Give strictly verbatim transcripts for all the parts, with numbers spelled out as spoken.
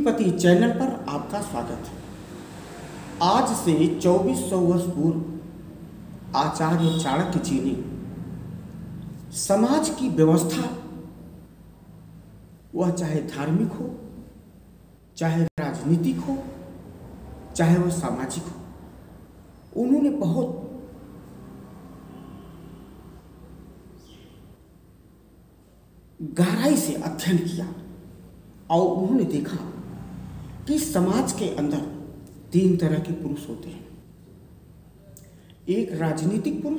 पति चैनल पर आपका स्वागत है। आज से चौबीस सौ वर्ष पूर्व आचार्य चाणक्य जी ने समाज की व्यवस्था, वह चाहे धार्मिक हो, चाहे राजनीतिक हो, चाहे वह सामाजिक हो, उन्होंने बहुत गहराई से अध्ययन किया और उन्होंने देखा कि समाज के अंदर तीन तरह के पुरुष होते हैं। एक राजनीतिक पुरुष,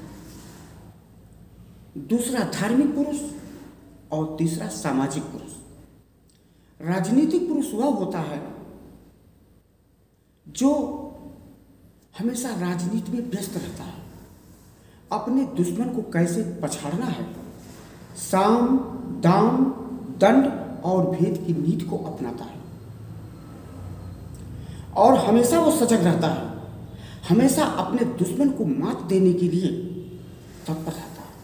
दूसरा धार्मिक पुरुष और तीसरा सामाजिक पुरुष। राजनीतिक पुरुष वह होता है जो हमेशा राजनीति में व्यस्त रहता है, अपने दुश्मन को कैसे पछाड़ना है, साम दाम दंड और भेद की नीति को अपनाता है और हमेशा वो सजग रहता है, हमेशा अपने दुश्मन को मात देने के लिए तत्पर रहता है।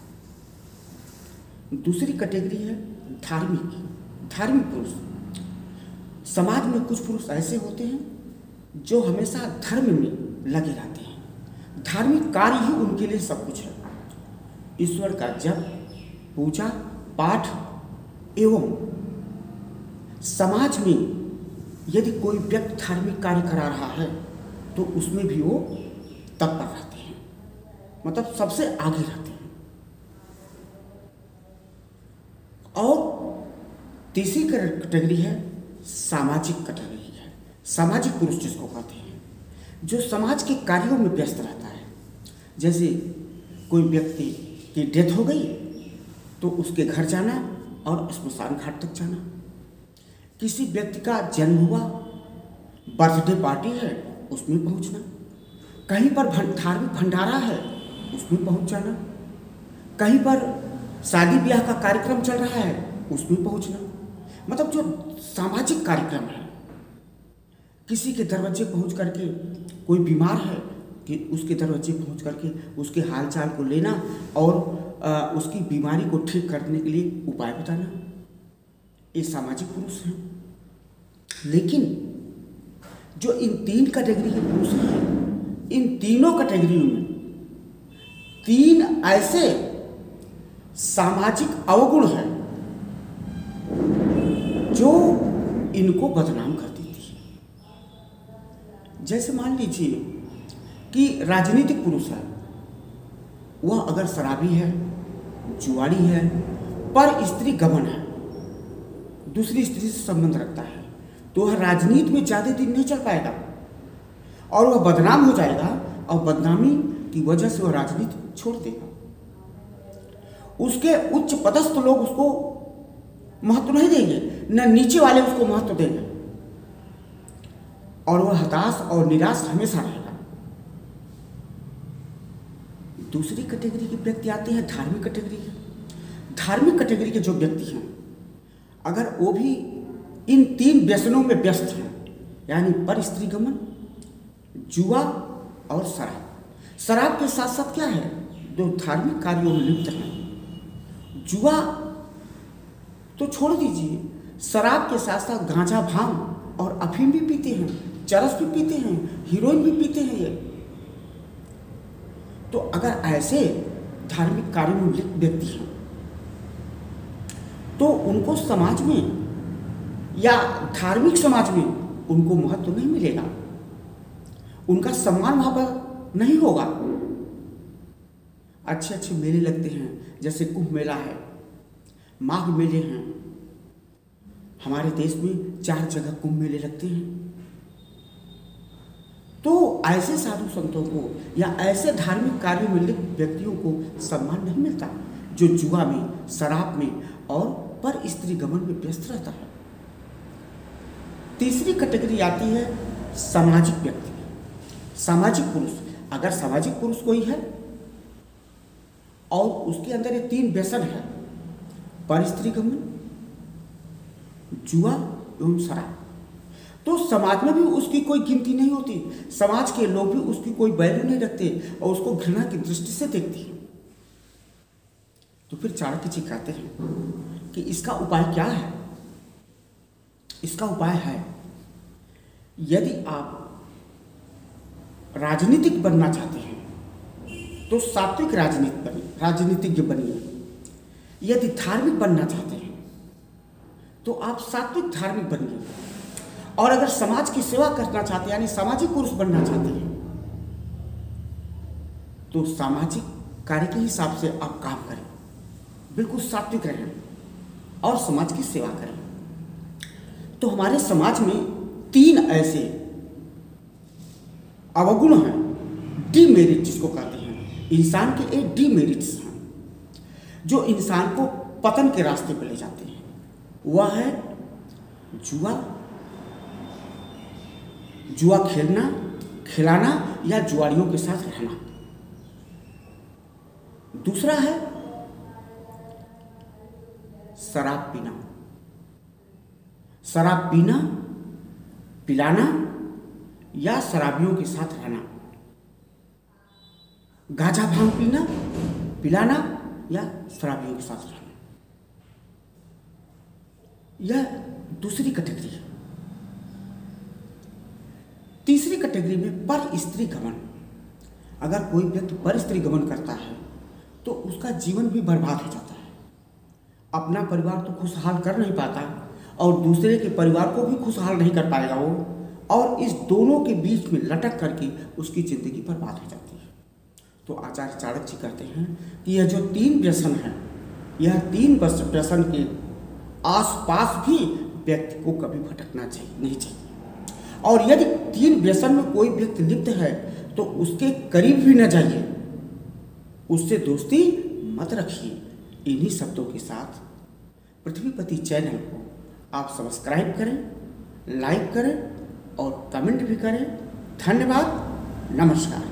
दूसरी कैटेगरी है धार्मिक धार्मिक पुरुष। समाज में कुछ पुरुष ऐसे होते हैं जो हमेशा धर्म में लगे रहते हैं, धार्मिक कार्य ही उनके लिए सब कुछ है। ईश्वर का जप, पूजा पाठ एवं समाज में यदि कोई व्यक्ति धार्मिक कार्य करा रहा है तो उसमें भी वो तत्पर रहते हैं, मतलब सबसे आगे रहते हैं। और तीसरी कैटेगरी है सामाजिक कैटेगरी है, सामाजिक पुरुष जिसको कहते हैं, जो समाज के कार्यों में व्यस्त रहता है। जैसे कोई व्यक्ति की डेथ हो गई तो उसके घर जाना और श्मशान घाट तक जाना, किसी व्यक्ति का जन्म हुआ, बर्थडे पार्टी है, उसमें पहुंचना, कहीं पर धार्मिक भंडारा है उसमें पहुंच जाना, कहीं पर शादी ब्याह का कार्यक्रम चल रहा है उसमें पहुंचना। मतलब जो सामाजिक कार्यक्रम है, किसी के दरवाजे पहुंच करके, कोई बीमार है कि उसके दरवाजे पहुंच करके उसके हाल चाल को लेना और आ, उसकी बीमारी को ठीक करने के लिए उपाय बताना, ये सामाजिक पुरुष हैं। लेकिन जो इन तीन कैटेगरी के पुरुष हैं, इन तीनों कैटेगरियों में तीन ऐसे सामाजिक अवगुण हैं जो इनको बदनाम कर देती है। जैसे मान लीजिए कि राजनीतिक पुरुष है, वह अगर शराबी है, जुआरी है, पर स्त्री गमन है, दूसरी स्त्री से संबंध रखता है, तो वह राजनीति में ज़्यादा दिन नहीं चल पाएगा और वह बदनाम हो जाएगा और बदनामी की वजह से वह राजनीति छोड़ देगा। उसके उच्च पदस्थ लोग उसको महत्व नहीं देंगे, न नीचे वाले उसको महत्व देंगे और वह हताश और निराश हमेशा रहेगा। दूसरी कैटेगरी के व्यक्ति आते हैं धार्मिक कैटेगरी के। धार्मिक कैटेगरी के जो व्यक्ति हैं, अगर वो भी इन तीन व्यसनों में व्यस्त हैं, यानी पर स्त्री गमन, जुआ और शराब। शराब के साथ साथ क्या है, जो धार्मिक कार्यों में लिप्त हैं, जुआ तो छोड़ दीजिए, शराब के साथ साथ गांजा भांग और अफीम भी पीते हैं, चरस भी पीते हैं, हीरोइन भी पीते हैं। ये तो अगर ऐसे धार्मिक कार्यों में लिप्त व्यक्ति हैं तो उनको समाज में या धार्मिक समाज में उनको महत्व नहीं मिलेगा, उनका सम्मान वहाँ पर नहीं होगा। अच्छे अच्छे मेले लगते हैं, जैसे कुंभ मेला है, माघ मेले हैं, हमारे देश में चार जगह कुंभ मेले लगते हैं। तो ऐसे साधु संतों को या ऐसे धार्मिक कार्यों में लिप्त व्यक्तियों को सम्मान नहीं मिलता जो जुआ में, शराब में और पर स्त्री गमन में व्यस्त रहता है। तीसरी कैटेगरी आती है सामाजिक व्यक्ति, सामाजिक पुरुष। अगर सामाजिक पुरुष कोई है और उसके अंदर ये तीन व्यसन है, पर स्त्री गमन, जुआ एवं शराब, तो समाज में भी उसकी कोई गिनती नहीं होती, समाज के लोग भी उसकी कोई वैल्यू नहीं रखते और उसको घृणा की दृष्टि से देखते हैं। तो फिर चाणक्य जी कहते हैं कि इसका उपाय क्या है। इसका उपाय है, यदि आप राजनीतिक बनना चाहते हैं तो सात्विक राजनीति बनिए, राजनीतिज्ञ बनिए। यदि धार्मिक बनना चाहते हैं तो आप सात्विक धार्मिक बनिए। और अगर समाज की सेवा करना चाहते हैं, यानी सामाजिक पुरुष बनना चाहते हैं, तो सामाजिक कार्य के हिसाब से आप काम करें, बिल्कुल सात्विक रहें और समाज की सेवा करें। तो हमारे समाज में तीन ऐसे अवगुण हैं, डीमेरिट जिसको कहते हैं, इंसान के एक डीमेरिट्स हैं जो इंसान को पतन के रास्ते पर ले जाते हैं। वह है जुआ, जुआ खेलना, खिलाना या जुआरियों के साथ रहना। दूसरा है शराब पीना, शराब पीना, पिलाना या शराबियों के साथ रहना। गांजा भांग पीना, पिलाना या शराबियों के साथ रहना। यह दूसरी कैटेगरी है। तीसरी कैटेगरी में पर स्त्री गमन। अगर कोई व्यक्ति पर स्त्री गमन करता है तो उसका जीवन भी बर्बाद हो जाता है। अपना परिवार तो खुशहाल कर नहीं पाता और दूसरे के परिवार को भी खुशहाल नहीं कर पाएगा वो, और इस दोनों के बीच में लटक करके उसकी जिंदगी बर्बाद हो जाती है। तो आचार्य चाणक्य जी कहते हैं कि यह जो तीन व्यसन हैं, यह तीन व्यसन के आसपास भी व्यक्ति को कभी भटकना चाहिए नहीं चाहिए। और यदि तीन व्यसन में कोई व्यक्ति लिप्त है तो उसके करीब भी न जाइए, उससे दोस्ती मत रखिए। इन्हीं शब्दों के साथ पृथ्वीपति चैनल को आप सब्सक्राइब करें, लाइक करें और कमेंट भी करें। धन्यवाद, नमस्कार।